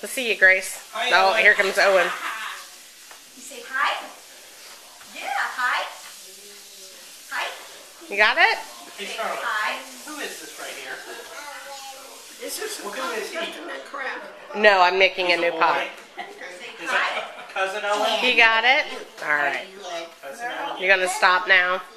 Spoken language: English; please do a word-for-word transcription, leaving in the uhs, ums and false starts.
We'll see you, Grace. Hi, Oh, Owen. here comes Owen. You say hi? Yeah, hi. Hi. You got it? Hey, Charlotte. Hi. Who is this right here? Is there some Well, who is he? that crap? No, I'm making a He's new boy. pot. Is that cousin Owen? You got it? All right. Cousin Owen? You're gonna stop now?